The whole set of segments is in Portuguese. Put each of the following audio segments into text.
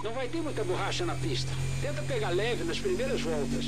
Não vai ter muita borracha na pista. Tenta pegar leve nas primeiras voltas.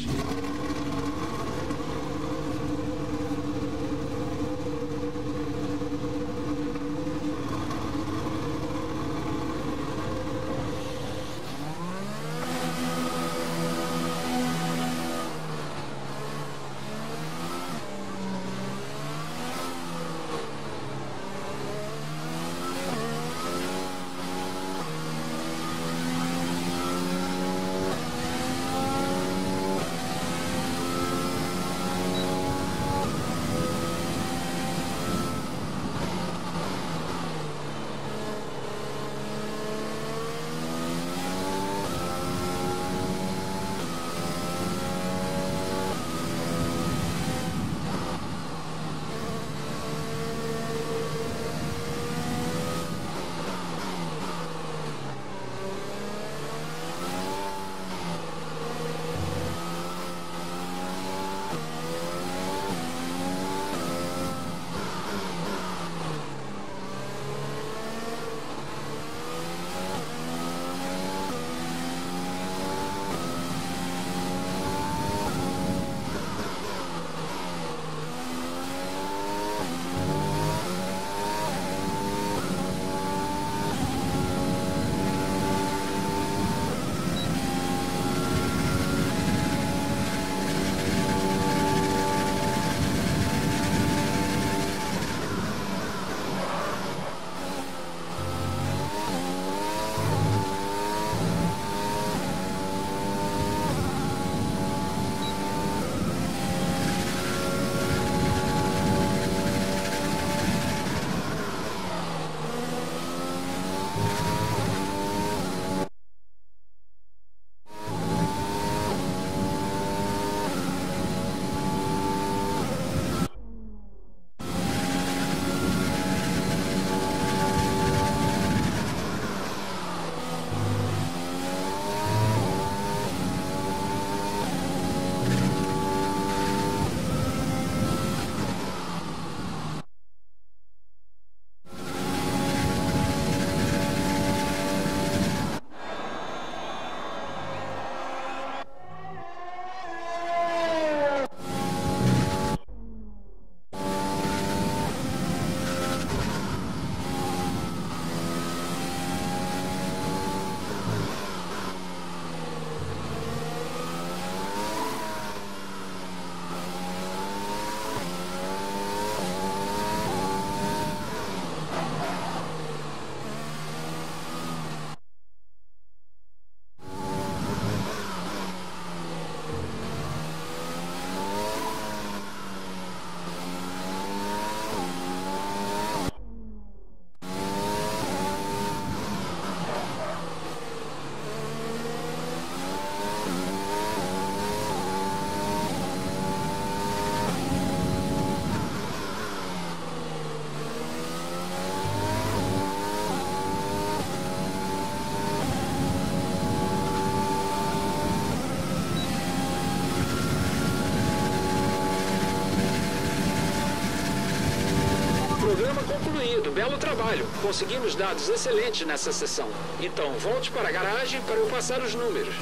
Programa concluído, belo trabalho. Conseguimos dados excelentes nessa sessão. Então, volte para a garagem para eu passar os números.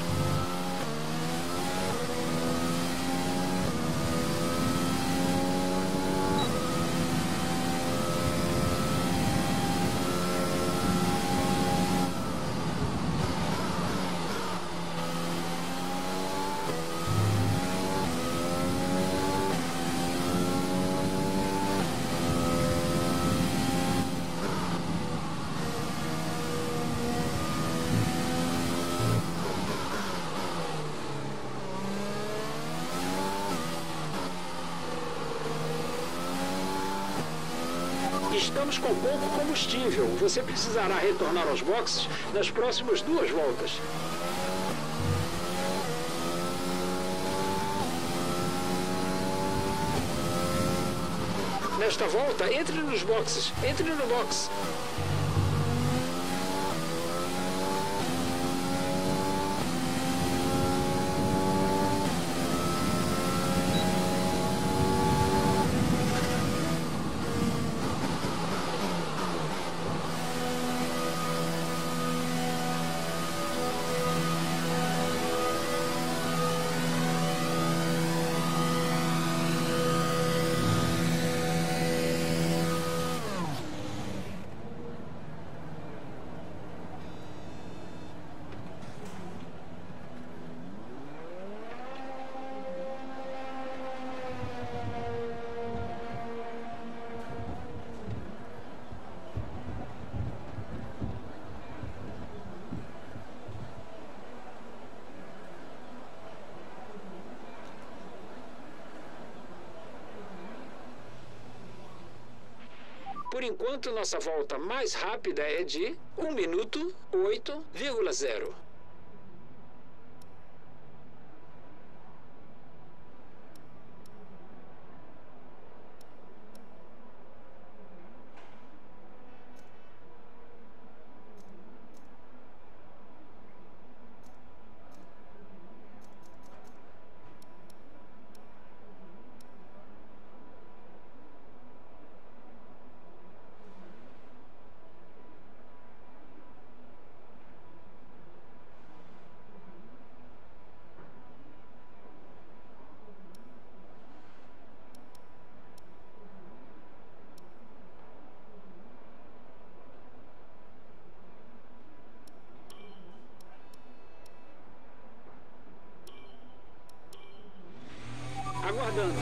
Estamos com pouco combustível. Você precisará retornar aos boxes nas próximas 2 voltas. Nesta volta, entre nos boxes. Entre no box. Por enquanto, nossa volta mais rápida é de 1 minuto 8,0. Aguardando.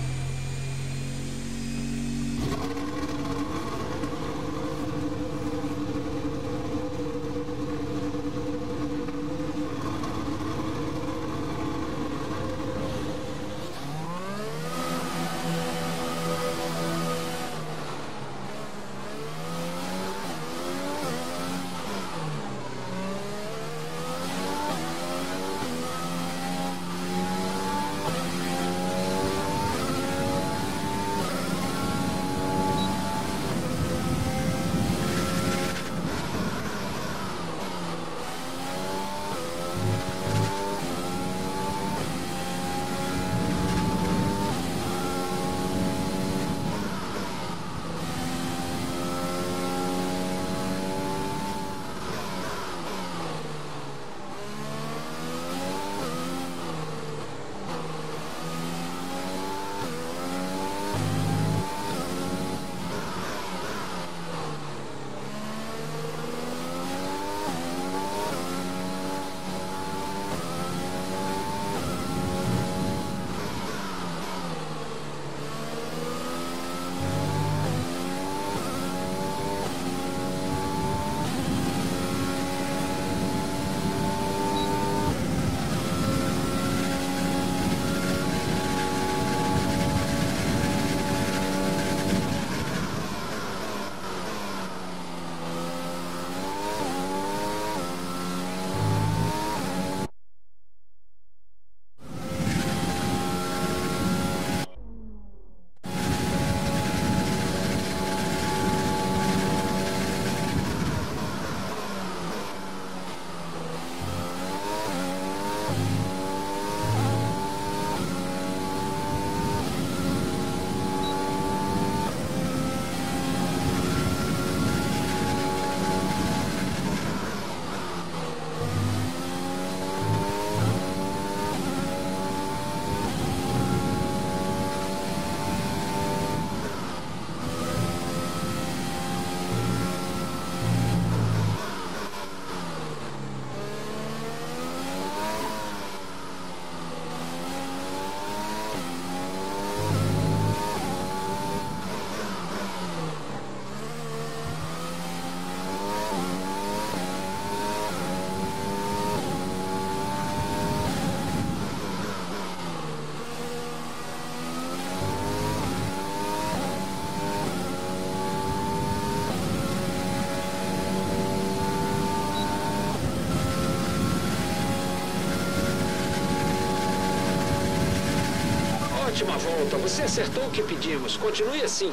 Ótima volta, você acertou o que pedimos. Continue assim.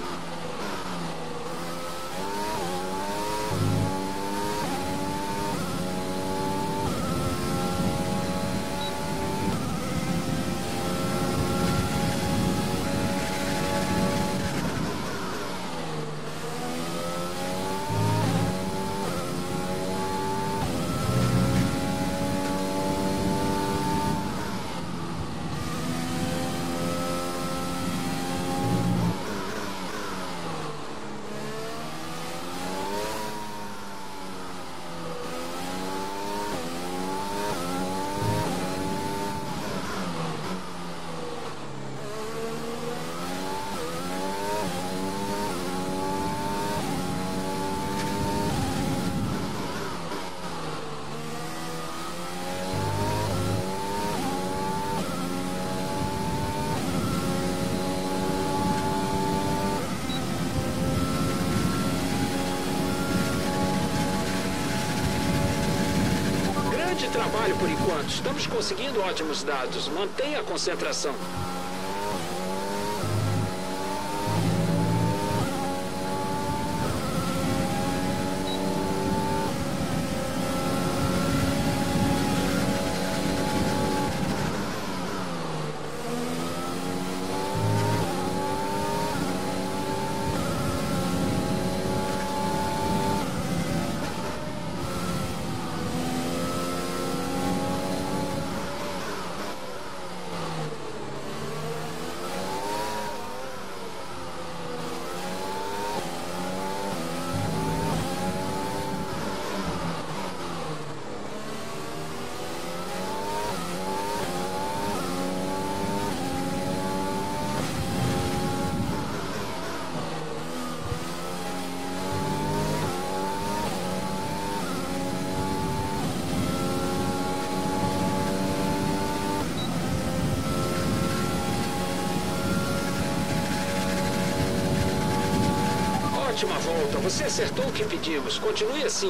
Grande trabalho por enquanto. Estamos conseguindo ótimos dados. Mantenha a concentração. Ótima volta. Você acertou o que pedimos. Continue assim.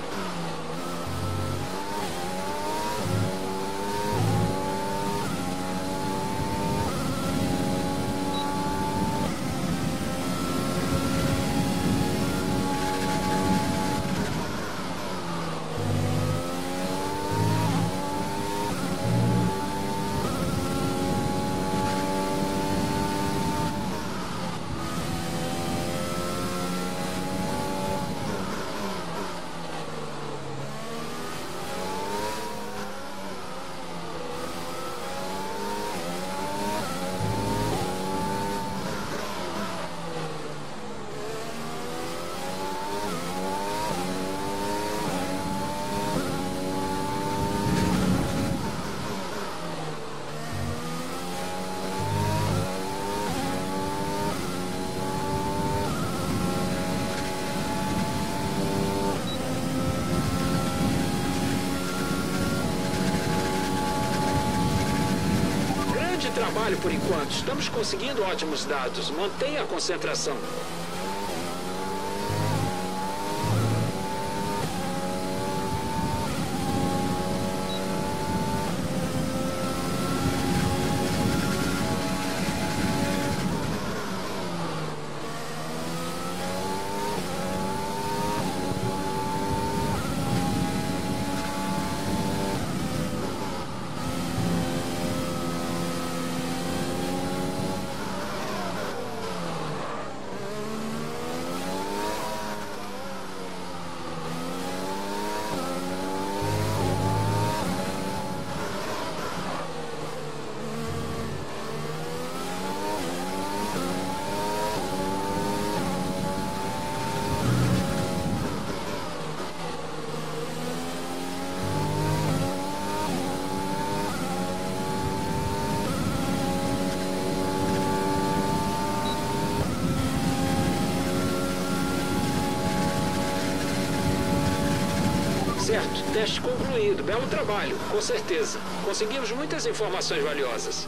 Trabalho por enquanto. Estamos conseguindo ótimos dados. Mantenha a concentração. Certo, teste concluído. Belo trabalho, com certeza. Conseguimos muitas informações valiosas.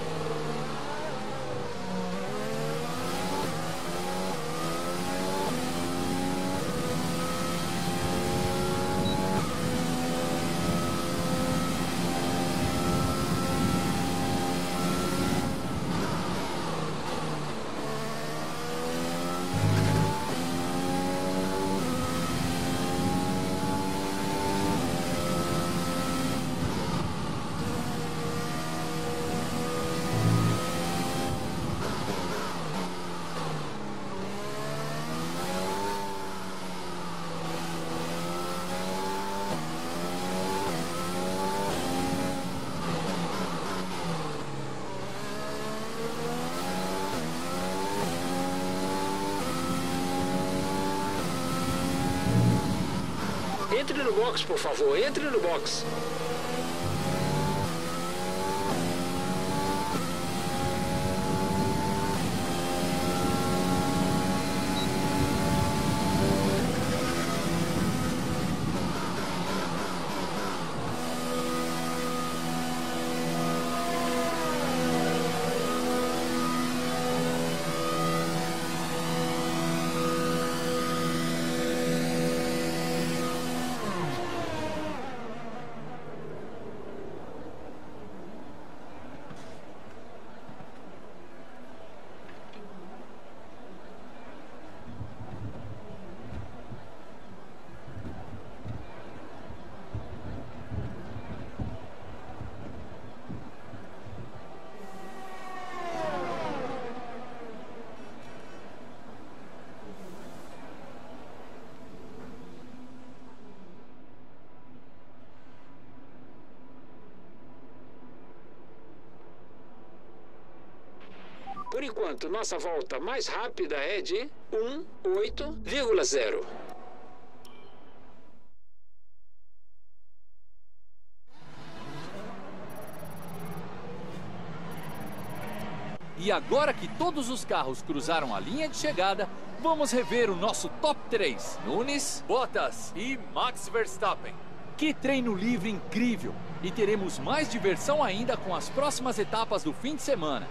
Entre no box, por favor. Entre no box. Por enquanto, nossa volta mais rápida é de 1,8,0. E agora que todos os carros cruzaram a linha de chegada, vamos rever o nosso top 3. Nunes, Bottas e Max Verstappen. Que treino livre incrível! E teremos mais diversão ainda com as próximas etapas do fim de semana.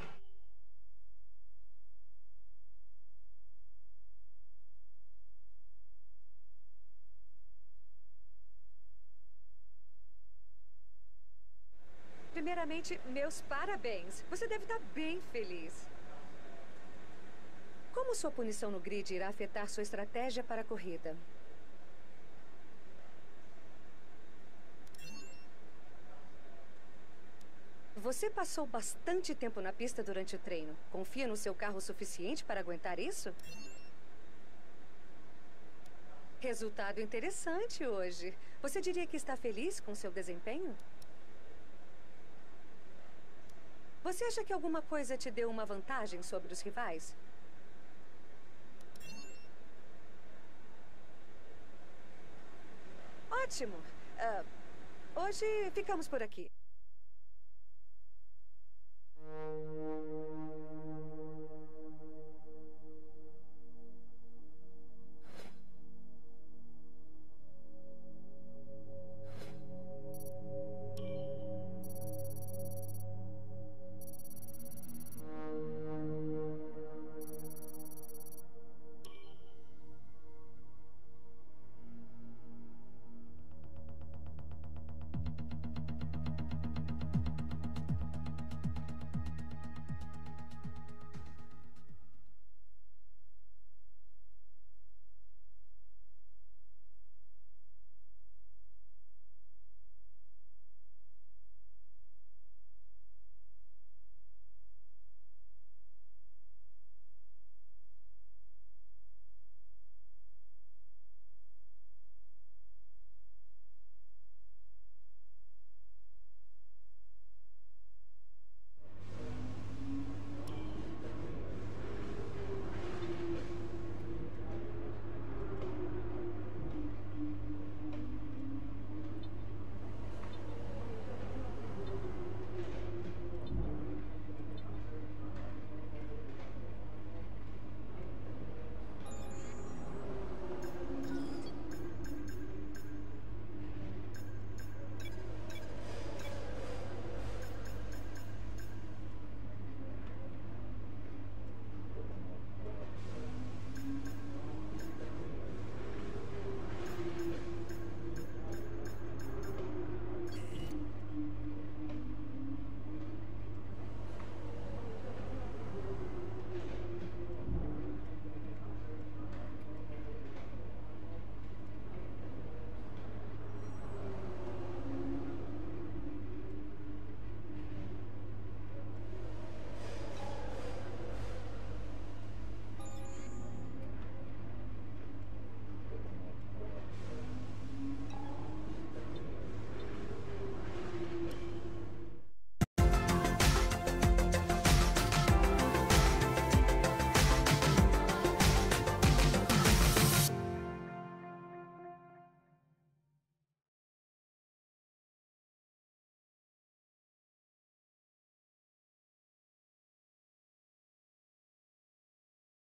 Primeiramente, meus parabéns. Você deve estar bem feliz. Como sua punição no grid irá afetar sua estratégia para a corrida? Você passou bastante tempo na pista durante o treino. Confia no seu carro o suficiente para aguentar isso? Resultado interessante hoje. Você diria que está feliz com seu desempenho? Você acha que alguma coisa te deu uma vantagem sobre os rivais? Ótimo! Hoje ficamos por aqui.